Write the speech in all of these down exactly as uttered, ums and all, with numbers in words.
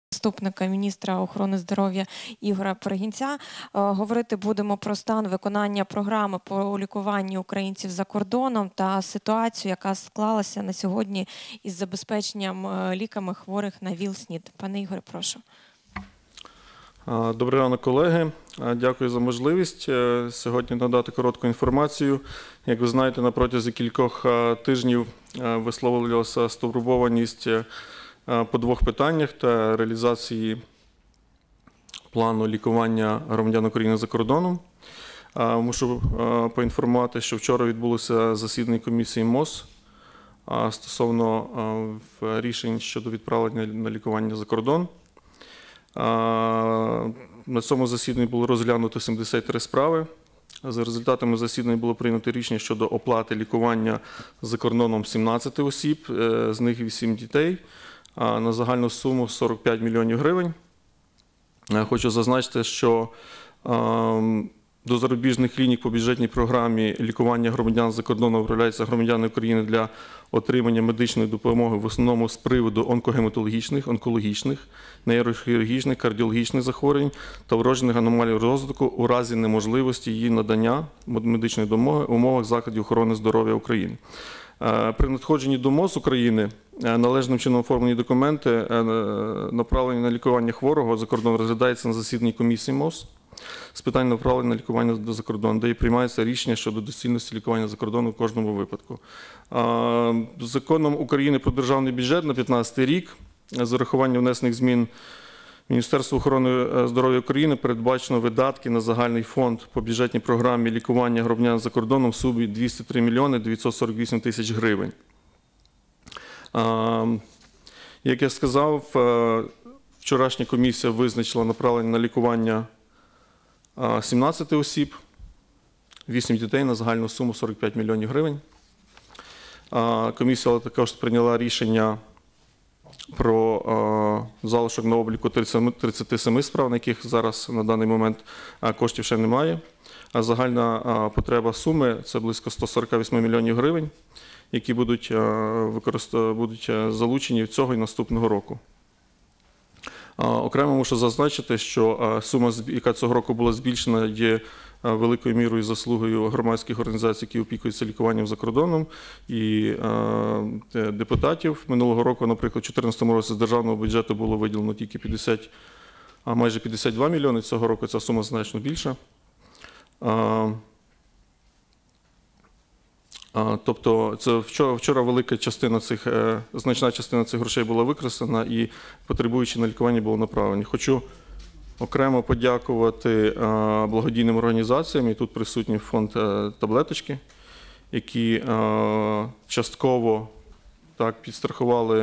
Заступника міністра охорони здоров'я Ігоря Перегінця. Говорити будемо про стан виконання програми по лікуванню українців за кордоном та ситуацію, яка склалася на сьогодні із забезпеченням ліками хворих на ВІЛ-СНІД. Пане Ігоре, прошу. Добрий ранок, колеги. Дякую за можливість сьогодні надати коротку інформацію. Як ви знаєте, на протязі кількох тижнів висловлювалася стурбованість по двох питаннях та реалізації плану лікування громадян України за кордоном. Мушу поінформувати, що вчора відбулося засідання комісії МОЗ стосовно рішень щодо відправлення на лікування за кордон. На цьому засіданні було розглянуто сімдесят три справи. За результатами засідання було прийнято рішення щодо оплати лікування за кордоном сімнадцяти осіб, з них вісім дітей, на загальну суму сорок п'ять мільйонів гривень. Хочу зазначити, що до зарубіжних клінік по бюджетній програмі лікування громадян за кордоном вправляються громадяни України для отримання медичної допомоги в основному з приводу онкогематологічних, онкологічних, нейрохірургічних, кардіологічних захворювань та вроджених аномалій розвитку у разі неможливості її надання медичної допомоги в умовах закладів охорони здоров'я України. При надходженні до МОЗ України належним чином оформлені документи, направлені на лікування хворого за кордон, розглядаються на засіданні комісії МОЗ з питань направлення на лікування за кордон, де і приймається рішення щодо доцільності лікування за кордоном в кожному випадку. Законом України про державний бюджет на дві тисячі п'ятнадцятий рік з урахуванням внесених змін Міністерства охорони здоров'я України передбачено видатки на загальний фонд по бюджетній програмі лікування громадян за кордоном в сумі двісті три мільйони дев'ятсот сорок вісім тисяч гривень. Як я сказав, вчорашня комісія визначила направлення на лікування сімнадцяти осіб, вісім дітей на загальну суму сорок п'ять мільйонів гривень. Комісія також прийняла рішення про залишок на обліку тридцяти семи справ, на яких зараз на даний момент коштів ще немає. Загальна потреба суми – це близько ста сорока восьми мільйонів гривень, які будуть, будуть залучені цього і наступного року. Окремо мушу зазначити, що сума, яка цього року була збільшена, є великою мірою заслугою громадських організацій, які опікуються лікуванням за кордоном, і депутатів. Минулого року, наприклад, у дві тисячі чотирнадцятому році з державного бюджету було виділено тільки п'ятдесят, а майже п'ятдесят два мільйони. Цього року ця сума значно більша. Тобто це вчора, вчора велика частина цих, значна частина цих грошей була використана і потребуючі на лікування були направлені. Хочу окремо подякувати благодійним організаціям, і тут присутній фонд «Таблеточки», які частково так підстрахували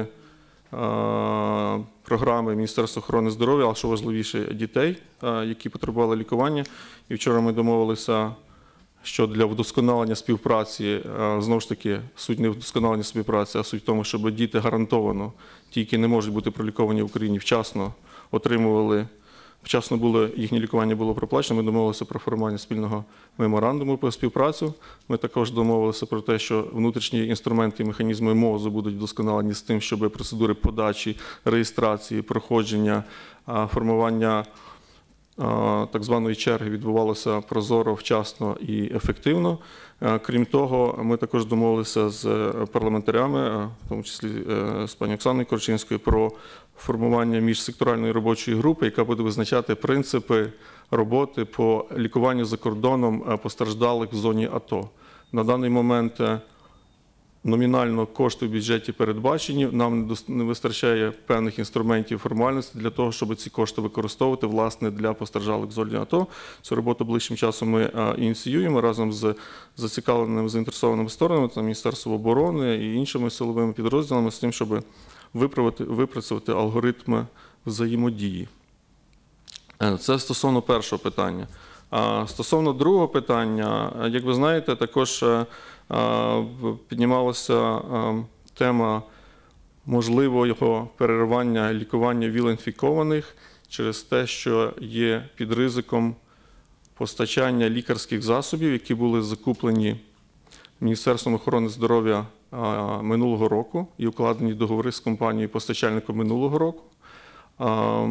програми Міністерства охорони здоров'я, а що важливіше, дітей, які потребували лікування. І вчора ми домовилися, що для вдосконалення співпраці, знову ж таки, суть не вдосконалення співпраці, а суть в тому, щоб діти гарантовано, ті, які не можуть бути проліковані в Україні, вчасно отримували, вчасно було, їхнє лікування було проплачено. Ми домовилися про формування спільного меморандуму про співпрацю. Ми також домовилися про те, що внутрішні інструменти і механізми МОЗу будуть вдосконалені з тим, щоб процедури подачі, реєстрації, проходження, формування так званої черги відбувалося прозоро, вчасно і ефективно. Крім того, ми також домовилися з парламентарями, в тому числі з пані Оксаною Корчинською, про формування міжсекторальної робочої групи, яка буде визначати принципи роботи по лікуванню за кордоном постраждалих в зоні АТО. На даний момент номінально кошти в бюджеті передбачені, нам не вистачає певних інструментів формальності для того, щоб ці кошти використовувати, власне, для постраждалих в зоні АТО. Цю роботу ближчим часом ми ініціюємо разом з зацікавленими, заінтересованими сторонами, там, Міністерством оборони і іншими силовими підрозділами, з тим, щоб випрацювати алгоритми взаємодії. Це стосовно першого питання. Стосовно другого питання, як ви знаєте, також піднімалася тема можливого переривання лікування ВІЛ-інфікованих через те, що є під ризиком постачання лікарських засобів, які були закуплені Міністерством охорони здоров'я минулого року і укладені договори з компанією-постачальником минулого року. А,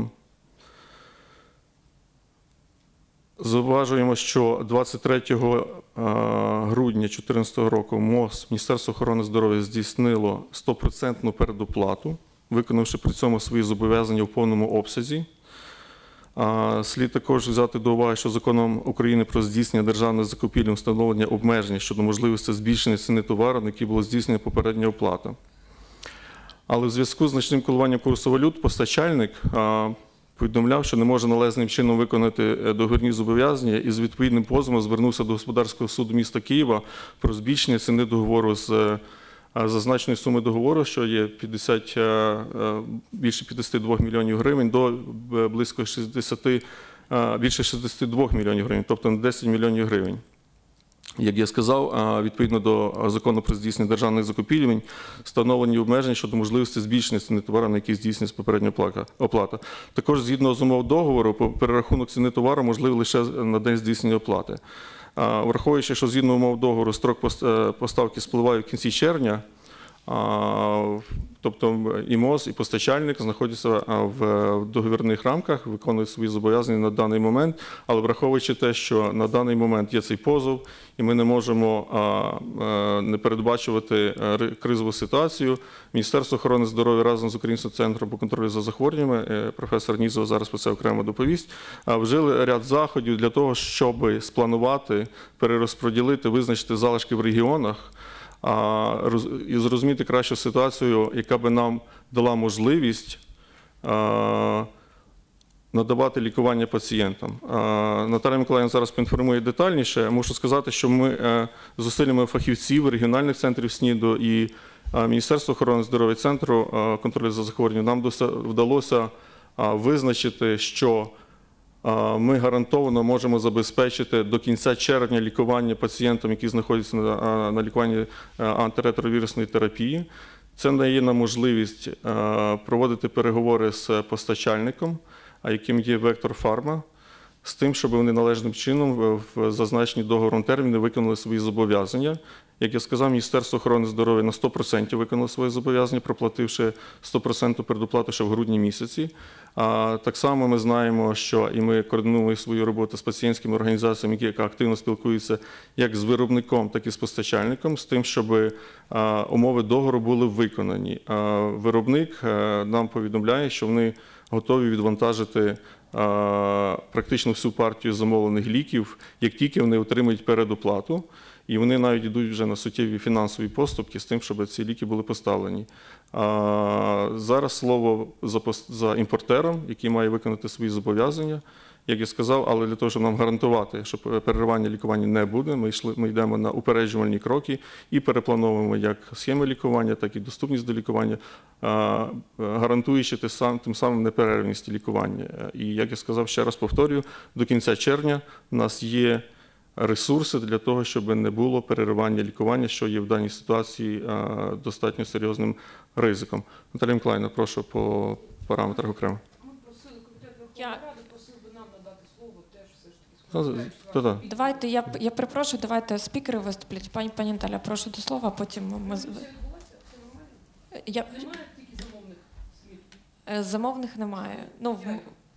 Зауважуємо, що двадцять третього грудня дві тисячі чотирнадцятого року МОЗ, Міністерство охорони здоров'я, здійснило сто відсотків передоплату, виконавши при цьому свої зобов'язання в повному обсязі. Слід також взяти до уваги, що Законом України про здійснення державних закупівель встановлення обмежень щодо можливості збільшення ціни товару, на які було здійснена попередня оплата. Але в зв'язку з значним коливанням курсу валют постачальник повідомляв, що не може належним чином виконати договірні зобов'язання і з відповідним позовом звернувся до Господарського суду міста Києва про збільшення ціни договору з зазначеної суми договору, що є п'ятдесят, більше п'ятдесят два мільйонів гривень, до близько шістдесят, більше шістдесят два мільйонів гривень, тобто на десять мільйонів гривень. Як я сказав, відповідно до Закону про здійснення державних закупівель, встановлені обмеження щодо можливості збільшення ціни товару, на які здійснюється попередня оплата. Також, згідно з умов договору, перерахунок ціни товару можливий лише на день здійснення оплати. Враховуючи, що згідно умов договору строк поставки спливає в кінці червня, тобто і МОЗ, і постачальник знаходяться в договірних рамках, виконують свої зобов'язання на даний момент, але враховуючи те, що на даний момент є цей позов, і ми не можемо не передбачувати кризову ситуацію, Міністерство охорони здоров'я разом з Українським центром по контролю за захворюваннями, професор Нізов зараз про це окремо доповість, вжили ряд заходів для того, щоб спланувати, перерозподілити, визначити залишки в регіонах, і зрозуміти кращу ситуацію, яка би нам дала можливість надавати лікування пацієнтам. Наталія Миколаївна зараз поінформує детальніше. Мушу сказати, що ми зусиллями фахівців, регіональних центрів СНІДу і Міністерства охорони здоров'я, Центру контролю за захворюваннями нам вдалося визначити, що ми гарантовано можемо забезпечити до кінця червня лікування пацієнтам, які знаходяться на лікуванні антиретровірусної терапії. Це дає нам можливість проводити переговори з постачальником, яким є Вектор Фарма, з тим, щоб вони належним чином в зазначені договором терміни виконали свої зобов'язання. Як я сказав, Міністерство охорони здоров'я на сто відсотків виконало свої зобов'язання, проплативши сто відсотків передоплату ще в грудні місяці. Так само ми знаємо, що і ми координуємо свою роботу з пацієнтськими організаціями, які активно спілкуються як з виробником, так і з постачальником, з тим, щоб умови договору були виконані. Виробник нам повідомляє, що вони готові відвантажити практично всю партію замовлених ліків, як тільки вони отримають передоплату. І вони навіть йдуть вже на суттєві фінансові поступки з тим, щоб ці ліки були поставлені. Зараз слово за імпортером, який має виконати свої зобов'язання, як я сказав, але для того, щоб нам гарантувати, що переривання лікування не буде, ми, йшли, ми йдемо на упереджувальні кроки і переплановуємо як схеми лікування, так і доступність до лікування, гарантуючи тим самим неперервність лікування. І, як я сказав, ще раз повторюю, до кінця червня у нас є ресурси для того, щоб не було переривання лікування, що є в даній ситуації достатньо серйозним ризиком. Наталія Миколаївна, прошу по параметрах окремо. Ми просили комітет Верховної Ради, просив би нам надати слово теж все ж таки. Та-та. Давайте, я, я перепрошую, давайте спікери виступлять. Пані, пані Наталя, прошу до слова, а потім ми... Все відбулося? Все нормально? Я... Немає тільки замовних слів? Е, Замовних немає. Ну, в...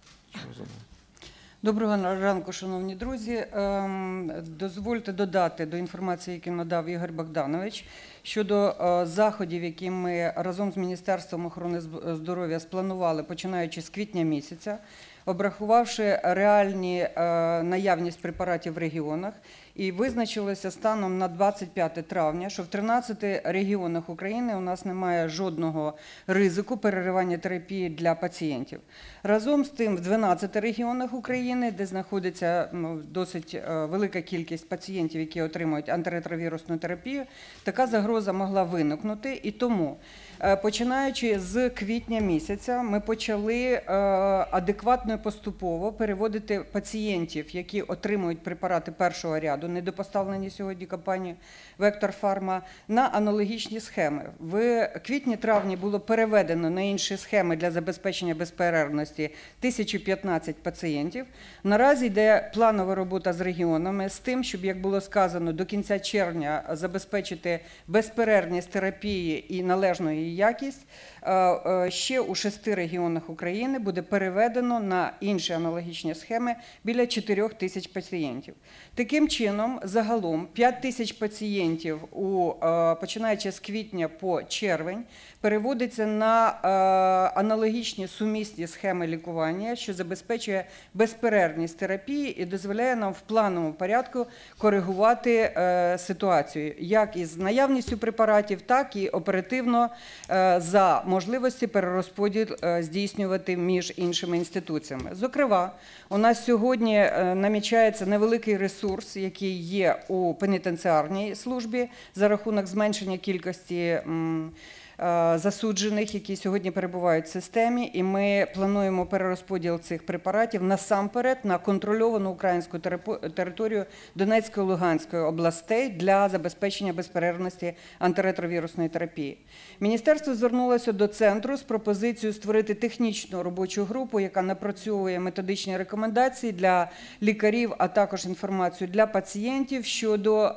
Доброго ранку, шановні друзі. Ем, Дозвольте додати до інформації, яку надав Ігор Богданович, щодо е, заходів, які ми разом з Міністерством охорони здоров'я спланували, починаючи з квітня місяця, обрахувавши реальні е, наявність препаратів в регіонах, і визначилося станом на двадцять п'яте травня, що в тринадцяти регіонах України у нас немає жодного ризику переривання терапії для пацієнтів. Разом з тим, в дванадцяти регіонах України, де знаходиться ну, досить е, велика кількість пацієнтів, які отримують антиретровірусну терапію, така загроза могла виникнути. І тому, е, починаючи з квітня місяця, ми почали е, адекватно і поступово переводити пацієнтів, які отримують препарати першого ряду, недопоставлені сьогодні компанією Вектор Фарма, на аналогічні схеми. В квітні-травні було переведено на інші схеми для забезпечення безперервності тисячу п'ятнадцять пацієнтів. Наразі йде планова робота з регіонами з тим, щоб, як було сказано, до кінця червня забезпечити безперервність терапії і належну її якість ще у шести регіонах України буде переведено на інші аналогічні схеми біля чотирьох тисяч пацієнтів. Таким чином, загалом п'ять тисяч пацієнтів, у, починаючи з квітня по червень, переводиться на аналогічні сумісні схеми лікування, що забезпечує безперервність терапії і дозволяє нам в плановому порядку коригувати ситуацію, як із наявністю препаратів, так і оперативно за можливості перерозподіл здійснювати між іншими інституціями. Зокрема, у нас сьогодні намічається невеликий ресурс, який є у пенітенціарній службі за рахунок зменшення кількості засуджених, які сьогодні перебувають в системі, і ми плануємо перерозподіл цих препаратів насамперед на контрольовану українську територію Донецької і Луганської областей для забезпечення безперервності антиретровірусної терапії. Міністерство звернулося до центру з пропозицією створити технічну робочу групу, яка напрацьовує методичні рекомендації для лікарів, а також інформацію для пацієнтів щодо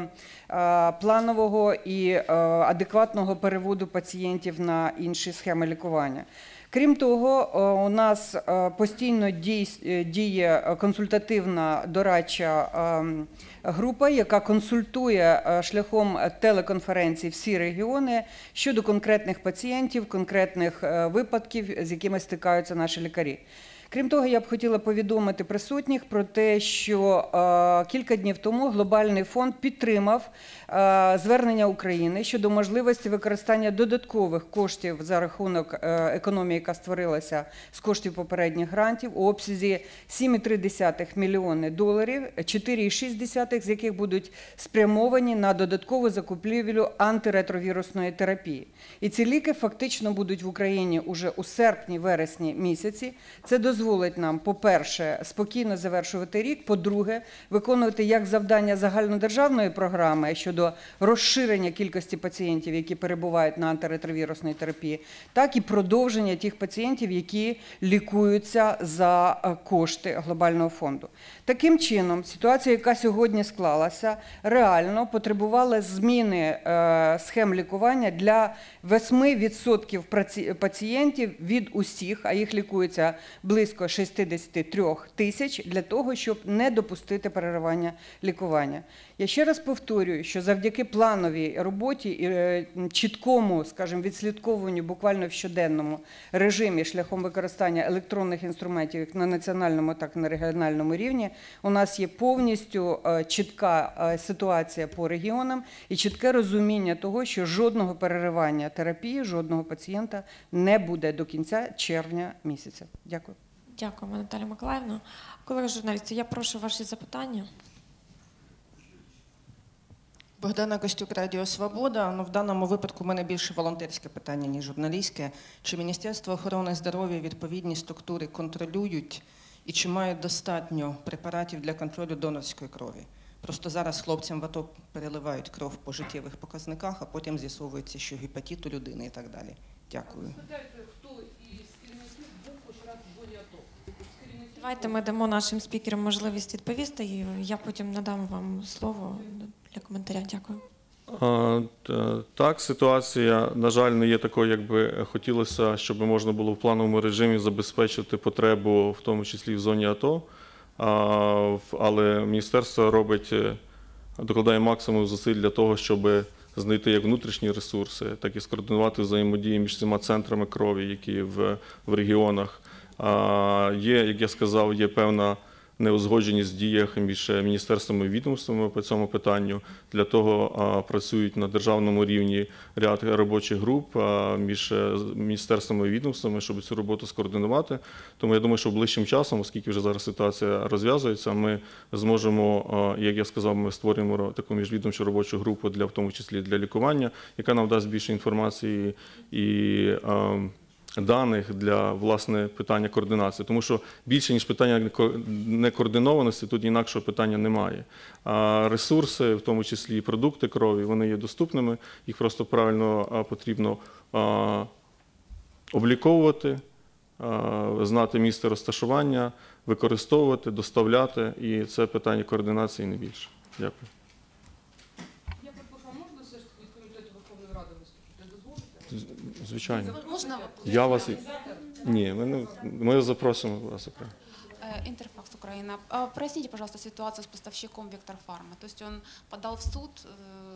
планового і адекватного переводу пацієнтів на інші схеми лікування. Крім того, у нас постійно діє консультативна дорадча група, яка консультує шляхом телеконференцій всі регіони щодо конкретних пацієнтів, конкретних випадків, з якими стикаються наші лікарі. Крім того, я б хотіла повідомити присутніх про те, що кілька днів тому Глобальний фонд підтримав звернення України щодо можливості використання додаткових коштів за рахунок економії, яка створилася з коштів попередніх грантів, у обсязі сім цілих три десятих мільйони доларів, чотири цілих шість десятих з яких будуть спрямовані на додаткову закупівлю антиретровірусної терапії. І ці ліки фактично будуть в Україні уже у серпні-вересні місяці. Це дозволить нам, по-перше, спокійно завершувати рік, по-друге, виконувати як завдання загальнодержавної програми щодо розширення кількості пацієнтів, які перебувають на антиретровірусній терапії, так і продовження тих пацієнтів, які лікуються за кошти Глобального фонду. Таким чином, ситуація, яка сьогодні склалася, реально потребувала зміни схем лікування для восьми відсотків пацієнтів від усіх, а їх лікується близько шістдесят три тисяч, для того, щоб не допустити переривання лікування. Я ще раз повторюю, що завдяки плановій роботі і чіткому, скажімо, відслідковуванню буквально в щоденному режимі шляхом використання електронних інструментів як на національному, так і на регіональному рівні, у нас є повністю чітка ситуація по регіонам і чітке розуміння того, що жодного переривання терапії, жодного пацієнта не буде до кінця червня місяця. Дякую. Дякуємо, Наталія Миколаївна. Колеги журналісти, я прошу ваші запитання. Богдана Костюк, Радіо Свобода. Ну, в даному випадку в мене більше волонтерське питання, ніж журналістське. Чи Міністерство охорони здоров'я відповідні структури контролюють і чи мають достатньо препаратів для контролю донорської крові? Просто зараз хлопцям в АТО переливають кров по життєвих показниках, а потім з'ясовується, що гепатит у людини і так далі. Дякую. Спитайте, хто із керівників був хоч раз в зоні АТО? Давайте ми дамо нашим спікерам можливість відповісти, і я потім надам вам слово для коментаря. Дякую. А, так, ситуація, на жаль, не є такою, як би хотілося, щоб можна було в плановому режимі забезпечити потребу, в тому числі в зоні АТО. А, але міністерство робить, докладає максимум зусиль для того, щоб знайти як внутрішні ресурси, так і скоординувати взаємодію між всіма центрами крові, які в, в регіонах. А, є, як я сказав, є певна неузгодженість в діях між міністерствами і відомствами по цьому питанню. Для того а, працюють на державному рівні ряд робочих груп а, між міністерствами і відомствами, щоб цю роботу скоординувати. Тому я думаю, що ближчим часом, оскільки вже зараз ситуація розв'язується, ми зможемо, а, як я сказав, ми створюємо таку міжвідомчу робочу групу, для, в тому числі для лікування, яка нам дасть більше інформації і а, даних для, власне, питання координації. Тому що більше, ніж питання некоординованості, тут інакшого питання немає. А ресурси, в тому числі і продукти крові, вони є доступними, їх просто правильно потрібно обліковувати, знати місце розташування, використовувати, доставляти, і це питання координації не більше. Дякую. Я перепрошую, а можна все ж таки відповідати звичайно. Можно Я вас... Ні, ми, не... ми запросимо вас окремо. э, Интерфакс Украина. А, Проясните, пожалуйста, ситуацию с поставщиком Вектор Фарма. То есть он подал в суд, э,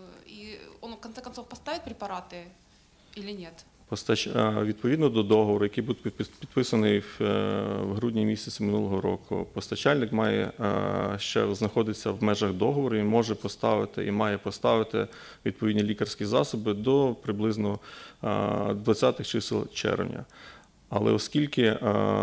и он в конце концов поставит препараты или нет? Постач... а, Відповідно до договору, який був підпис- підписаний в, е, в грудні місяці минулого року, постачальник має е, ще знаходиться в межах договору і може поставити і має поставити відповідні лікарські засоби до приблизно е, двадцятих чисел червня. Але оскільки е,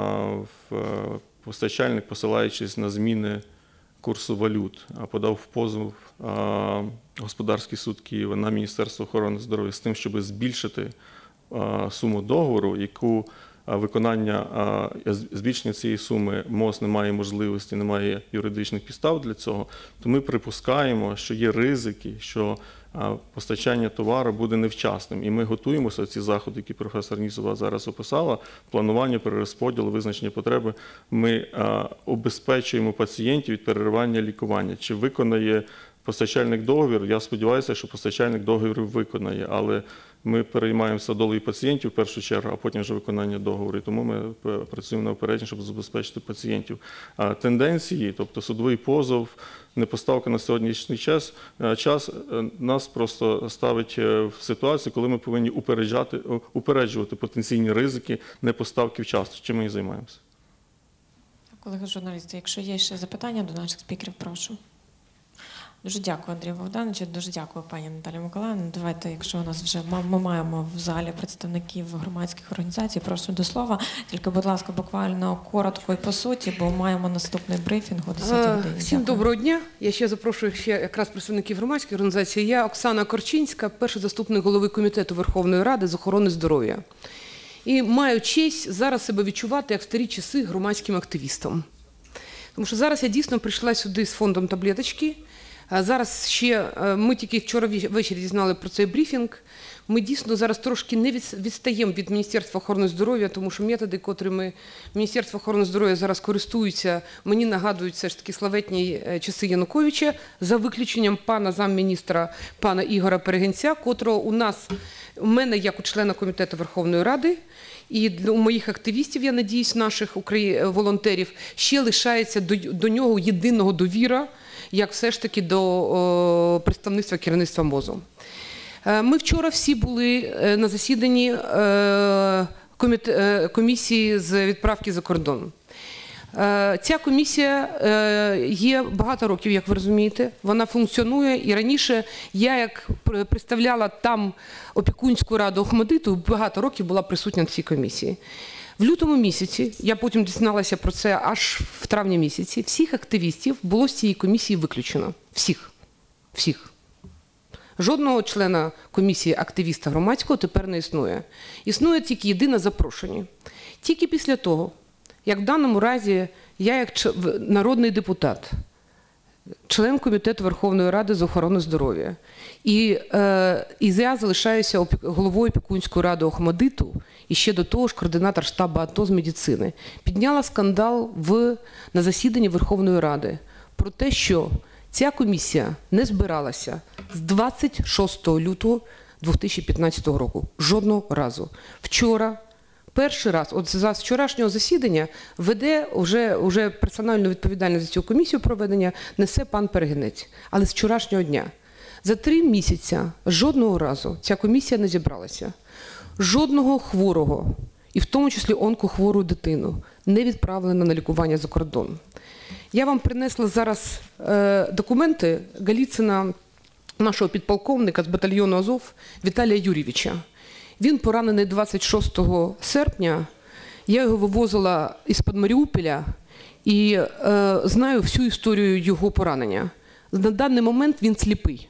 в, е, постачальник, посилаючись на зміни курсу валют, а подав позов е, Господарський суд Києва на Міністерство охорони здоров'я з тим, щоб збільшити е, суму договору, яку е, виконання е, з- збільшення цієї суми МОЗ не має можливості, не має юридичних підстав для цього, то ми припускаємо, що є ризики, що е, постачання товару буде невчасним. І ми готуємося, ці заходи, які професор Нісова зараз описала, планування, перерозподілу, визначення потреби, ми е, обезпечуємо пацієнтів від переривання лікування. Чи виконає постачальник договір? Я сподіваюся, що постачальник договір виконає, але ми переймаємося долею пацієнтів в першу чергу, а потім вже виконання договору. І тому ми п- працюємо на опередні, щоб забезпечити пацієнтів. А тенденції, тобто судовий позов, непоставка на сьогоднішній час, е, час е, нас просто ставить е, в ситуацію, коли ми повинні упереджати, о, упереджувати потенційні ризики непоставки вчасно. Чим ми і займаємося. Колеги журналісти, якщо є ще запитання до наших спікерів, прошу. Дуже дякую, Андрію Богдановичу, дуже дякую, пані Наталі Миколаївні. Давайте, якщо у нас вже ма- ми маємо в залі представників громадських організацій, прошу до слова. Тільки, будь ласка, буквально коротко і по суті, бо маємо наступний брифінг о десятій Е, годині. Всім Дякую. доброго дня. Я ще запрошую ще якраз представників громадської організації. Я Оксана Корчинська, перший заступник голови Комітету Верховної Ради з охорони здоров'я. І маю честь зараз себе відчувати, як в старі часи, громадським активістом. Тому що зараз я дійсно прийшла сюди з фондом таблеточки. А зараз ще, е, ми тільки вчора ві- ввечері дізнали про цей брифінг. Ми дійсно зараз трошки не від- відстаємо від Міністерства охорони здоров'я, тому що методи, котрими Міністерство охорони здоров'я зараз користується, мені нагадують все ж таки славетні е, часи Януковича, за виключенням пана замміністра, пана Ігора Перегінця, котрого у нас, у мене як у члена Комітету Верховної Ради, і для у моїх активістів, я надіюсь, наших украї- волонтерів, ще лишається до, до нього єдиного довіра, як все ж таки до о, представництва керівництва МОЗу. Е, Ми вчора всі були е, на засіданні е, коміт- е, комісії з відправки за кордон. Е, Ця комісія е, є багато років, як ви розумієте. Вона функціонує. І раніше я, як пр- представляла там опікунську раду Охматдиту, багато років була присутня на цій комісії. В лютому місяці, я потім дізналася про це аж в травні місяці, всіх активістів було з цієї комісії виключено. Всіх. Всіх. Жодного члена комісії активіста громадського тепер не існує. Існує тільки єдине запрошення. Тільки після того, як в даному разі я, як ч- в- народний депутат, член Комітету Верховної Ради з охорони здоров'я, і, е, і я залишаюся опі- головою опікунської ради Охматдиту, і ще до того ж координатор штабу АТО з медицини, підняла скандал в, на засіданні Верховної Ради про те, що ця комісія не збиралася з двадцять шостого лютого дві тисячі п'ятнадцятого року. Жодного разу. Вчора, перший раз, от за вчорашнього засідання, веде вже, вже персональну відповідальність за цю комісію проведення несе пан Перегінець. Але з вчорашнього дня. За три місяці жодного разу ця комісія не зібралася. Жодного хворого, і в тому числі онкохвору дитину, не відправлено на лікування за кордон. Я вам принесла зараз е, документи Галіцина, нашого підполковника з батальйону Азов Віталія Юрійовича. Він поранений двадцять шостого серпня. Я його вивозила із-під Маріуполя і е, знаю всю історію його поранення. На даний момент він сліпий.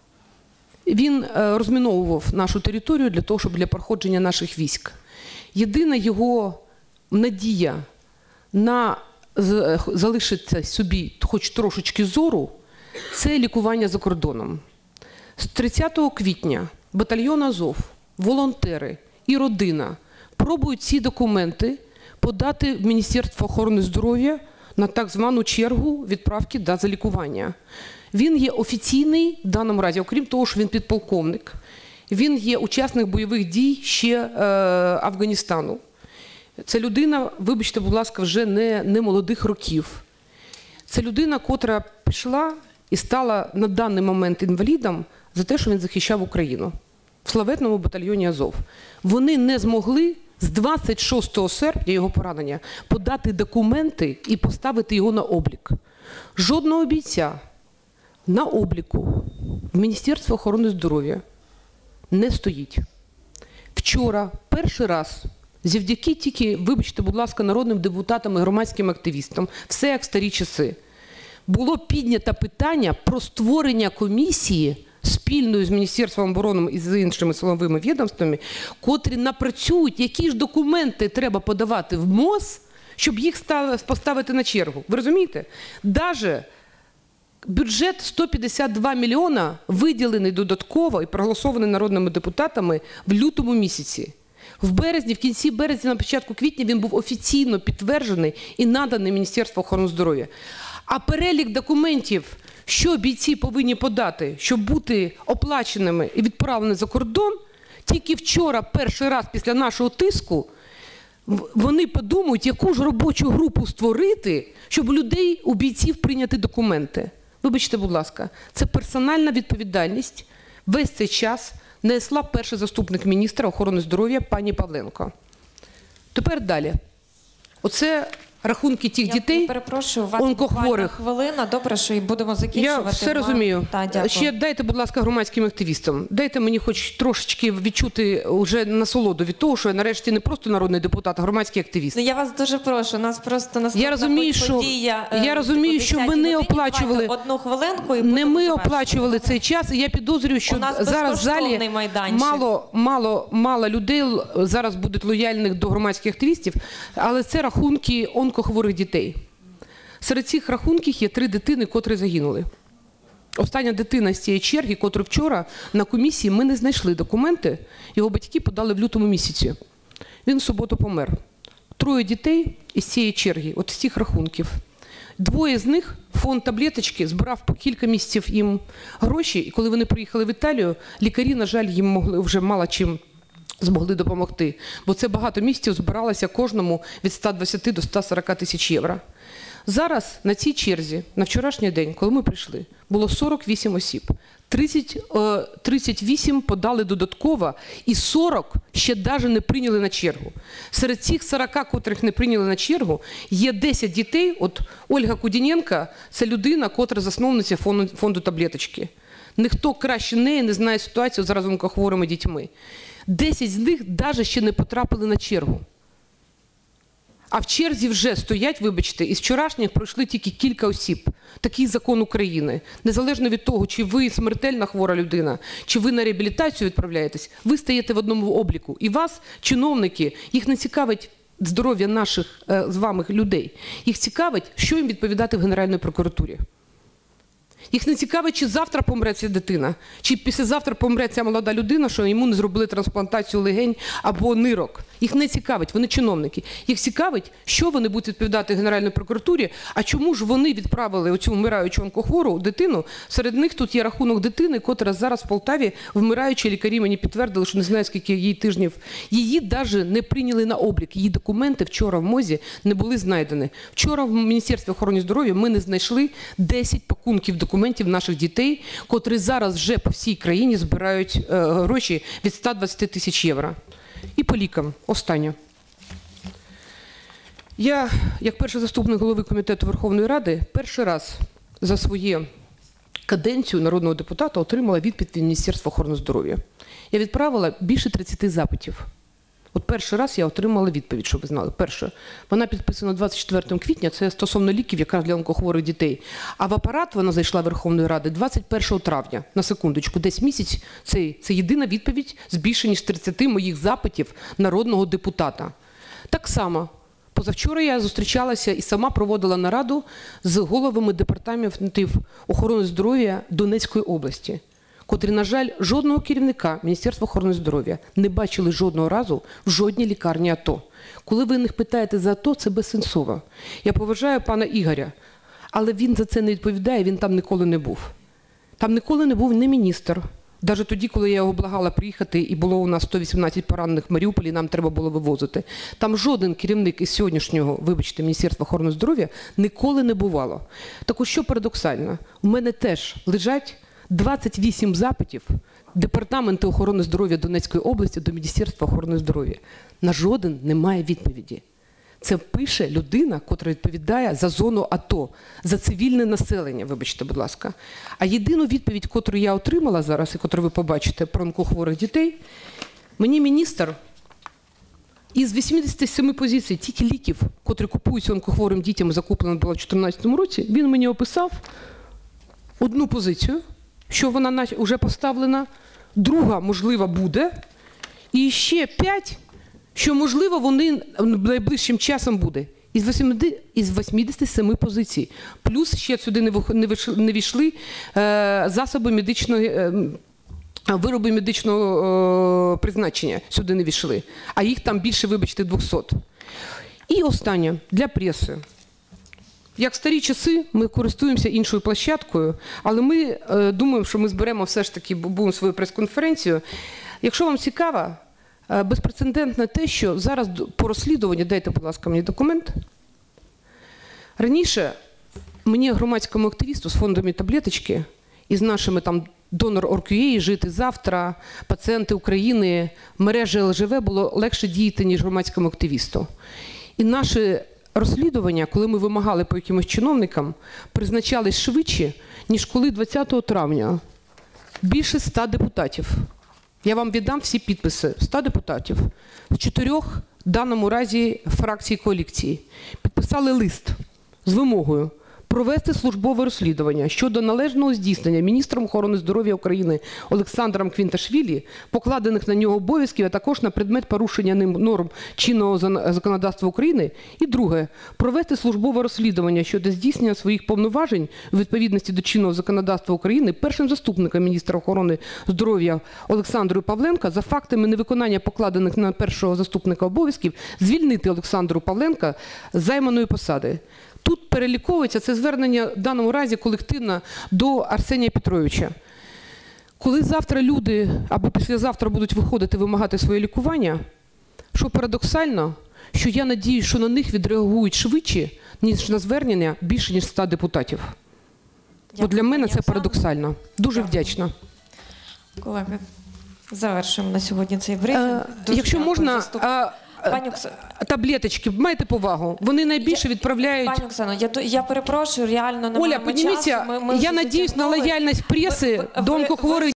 Він е, розміновував нашу територію для того, щоб для проходження наших військ. Єдина його надія на з- залишиться собі хоч трошечки зору – це лікування за кордоном. З тридцятого квітня батальйон Азов, волонтери і родина пробують ці документи подати в Міністерство охорони здоров'я на так звану чергу відправки да, за лікування. Він є офіційний в даному разі, окрім того, що він підполковник. Він є учасник бойових дій ще е, Афганістану. Це людина, вибачте, будь ласка, вже не, не молодих років. Це людина, котра пішла і стала на даний момент інвалідом за те, що він захищав Україну в славетному батальйоні Азов. Вони не змогли з двадцять шостого серпня його поранення подати документи і поставити його на облік. Жодного бійця на обліку в Міністерстві охорони здоров'я не стоїть. Вчора перший раз завдяки тільки, вибачте, будь ласка, народним депутатам і громадським активістам, все як старі часи, було піднято питання про створення комісії спільною з Міністерством оборони і з іншими силовими відомствами, котрі напрацюють, які ж документи треба подавати в МОЗ, щоб їх поставити на чергу. Ви розумієте? Даже бюджет сто п'ятдесят два мільйона виділений додатково і проголосований народними депутатами в лютому місяці. В березні, в кінці березня, на початку квітня він був офіційно підтверджений і наданий Міністерству охорони здоров'я. А перелік документів, що бійці повинні подати, щоб бути оплаченими і відправлені за кордон, тільки вчора, перший раз після нашого тиску, вони подумають, яку ж робочу групу створити, щоб у людей, у бійців прийняти документи. Вибачте, будь ласка, це персональна відповідальність весь цей час несла перший заступник міністра охорони здоров'я пані Павленко. Тепер далі. Оце рахунки тих Я дітей, перепрошую, у вас буквально онкохворих. хвилина. Добре, що і будемо закінчувати. Я все Вам- розумію. Та, дякую. Ще дайте, будь ласка, громадським активістам. Дайте мені хоч трошечки відчути вже насолоду від того, що я нарешті не просто народний депутат, а громадський активіст. Ну, я вас дуже прошу, у нас просто наступна Я розумію, що- подія. я е, розумію, о що ми десятій не годині. оплачували- Давайте одну хвилинку і Не будемо ми завершувати. оплачували цей час, і я підозрюю, що У нас зараз в залі безкоштовний майданчик. мало, мало, мало людей л- зараз будуть лояльних до громадських активістів, але це рахунки онкохворих дітей. Серед цих рахунків є три дитини, котрі загинули. Остання дитина з цієї черги, котру вчора на комісії ми не знайшли документи, його батьки подали в лютому місяці. Він в суботу помер. Троє дітей із цієї черги, от з цих рахунків. Двоє з них фонд таблеточки збирав по кілька місяців їм гроші, і коли вони приїхали в Італію, лікарі, на жаль, їм могли вже мало чим змогли допомогти, бо це багато місяців збиралося кожному від ста двадцяти до ста сорока тисяч євро. Зараз на цій черзі, на вчорашній день, коли ми прийшли, було сорок вісім осіб. тридцять, тридцять вісім подали додатково і сорок ще навіть не прийняли на чергу. Серед цих сорока, котрих не прийняли на чергу, є десять дітей. От Ольга Кудіненко – це людина, котра засновниця фонду, фонду таблеточки. Ніхто краще неї не знає ситуацію зараз з онкохворими дітьми. десять з них навіть ще не потрапили на чергу. А в черзі вже стоять, вибачте, із вчорашніх пройшли тільки кілька осіб. Такий закон України. Незалежно від того, чи ви смертельна хвора людина, чи ви на реабілітацію відправляєтесь, ви стаєте в одному обліку. І вас, чиновники, їх не цікавить здоров'я наших е, з вами людей. Їх цікавить, що їм відповідати в Генеральній прокуратурі. Їх не цікавить, чи завтра помре ця дитина, чи післязавтра помре ця молода людина, що йому не зробили трансплантацію легень або нирок. Їх не цікавить, вони чиновники. Їх цікавить, що вони будуть відповідати Генеральній прокуратурі, а чому ж вони відправили оцю вмираючу онкохвору дитину. Серед них тут є рахунок дитини, котра зараз в Полтаві, вмираючі лікарі мені підтвердили, що не знаю, скільки їй тижнів. Її навіть не прийняли на облік. Її документи вчора в МОЗі не були знайдені. Вчора в Міністерстві охорони здоров'я ми не знайшли десять пакунків документів наших дітей, котрі зараз вже по всій країні збирають е, гроші від ста двадцяти тисяч євро. І по лікам. Останнє. Я, як перший заступник голови Комітету Верховної Ради, перший раз за свою каденцію народного депутата отримала відповідь від Міністерства охорони здоров'я. Я відправила більше тридцяти запитів. От перший раз я отримала відповідь, щоб ви знали. Перше, вона підписана двадцять четвертого квітня, це стосовно ліків якраз для онкохворих дітей. А в апарат вона зайшла Верховної Ради двадцять першого травня, на секундочку, десь місяць. Це, це єдина відповідь з більше ніж тридцяти моїх запитів народного депутата. Так само, позавчора я зустрічалася і сама проводила нараду з головами департаментів охорони здоров'я Донецької області, котрі, на жаль, жодного керівника Міністерства охорони здоров'я не бачили жодного разу в жодній лікарні АТО. Коли ви них питаєте за АТО, це безсенсово. Я поважаю пана Ігоря, але він за це не відповідає, він там ніколи не був. Там ніколи не був ні міністр, Навіть тоді, коли я його благала приїхати, і було у нас сто вісімнадцять поранених в Маріуполі, нам треба було вивозити. Там жоден керівник із сьогоднішнього, вибачте, Міністерства охорони здоров'я ніколи не бувало. Так ось що парадоксально, у мене теж лежать двадцять вісім запитів Департаменту охорони здоров'я Донецької області до Міністерства охорони здоров'я. На жоден немає відповіді. Це пише людина, яка відповідає за зону АТО, за цивільне населення, вибачте, будь ласка. А єдину відповідь, яку я отримала зараз, і яку ви побачите про онкохворих дітей, мені міністр із вісімдесят сім позицій, тільки ліків, котрі купуються онкохворим дітям, закуплено було в дві тисячі чотирнадцятому році, він мені описав одну позицію, що вона вже поставлена, друга, можливо, буде, і ще п'ять, що, можливо, вони найближчим часом буде. Із восьмидесяти семи позицій. Плюс ще сюди не війшли засоби медичної, вироби медичного призначення, сюди не війшли. А їх там більше, вибачте, двохсот. І останнє, для преси. Як в старі часи, ми користуємося іншою площадкою, але ми е, думаємо, що ми зберемо все ж таки, будемо свою прес-конференцію. Якщо вам цікаво, е, безпрецедентно те, що зараз по розслідуванню, дайте, будь ласка, мені документ. Раніше мені, громадському активісту з фондами таблеточки і з нашими там донор ОРКЮЄ, Жити завтра, пацієнти України, мережі ел же ве було легше діяти, ніж громадському активісту. І наші розслідування, коли ми вимагали по якимось чиновникам, призначались швидше, ніж коли двадцятого травня більше ста депутатів. Я вам віддам всі підписи. ста депутатів з чотирьох, в даному разі, фракцій коаліції, підписали лист з вимогою провести службове розслідування щодо належного здійснення міністром охорони здоров'я України Олександром Квінташвілі, покладених на нього обов'язків, а також на предмет порушення ним норм чинного законодавства України. І друге, провести службове розслідування щодо здійснення своїх повноважень у відповідності до чинного законодавства України першим заступником міністра охорони здоров'я Олександрою Павленко за фактами невиконання покладених на першого заступника обов'язків звільнити Олександру Павленка з займаної посади. Тут переліковується це звернення в даному разі колективно до Арсенія Петровича. Коли завтра люди або післязавтра будуть виходити вимагати своє лікування, що парадоксально, що я надіюсь, що на них відреагують швидше, ніж на звернення більше, ніж ста депутатів. Бо для мене це парадоксально. Дуже вдячна. Колеги, завершуємо на сьогодні цей брифінг. Дуже Якщо дякую, можна, заступ... а, Пані Оксано, таблеточки, майте повагу. Вони найбільше відправляють... Пані Оксано, я, я перепрошую, реально немає Оля, часу. підніміться, Ми, ми я вже надіюсь на затягнули. лояльність преси Ви- до ви- онкохворих